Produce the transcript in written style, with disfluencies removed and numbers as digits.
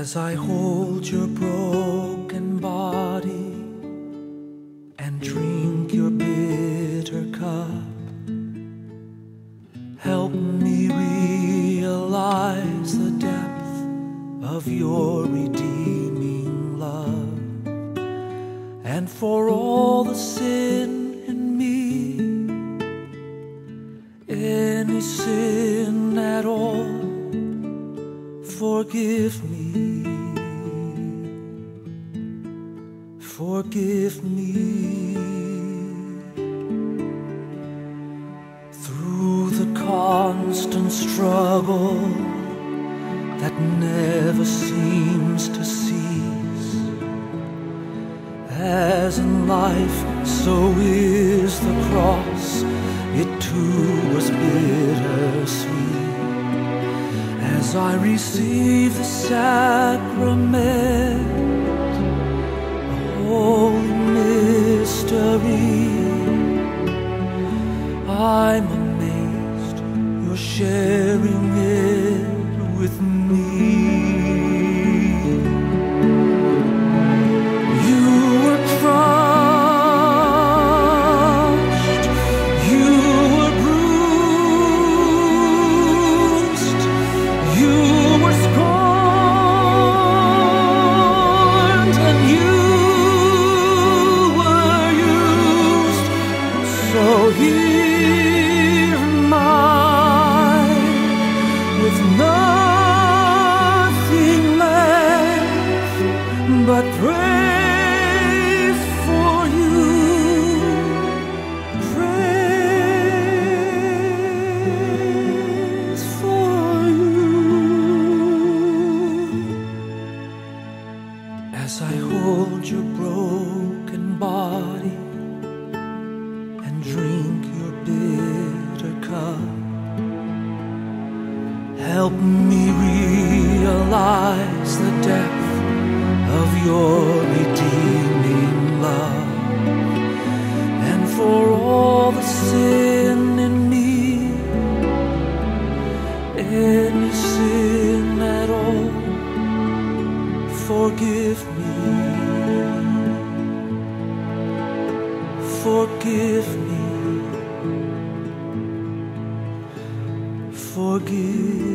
As I hold your broken body and drink your bitter cup, help me realize the depth of your redeeming love. And for all the sin in me, any sin at all, forgive me. Forgive me. Through the constant struggle that never seems to cease, as in life, so is the cross, it too was bittersweet. As I receive the sacrament, holy mystery, I'm amazed you're sharing it with me. You were crushed, you were bruised, you were scorned, and you so here am I, with nothing left but praise for you, praise for you. As I hold your broken body and drink your bitter cup, help me realize the depth of your redeeming love. And for all the sin in me, any sin at all, forgive me. Forgive me. Forgive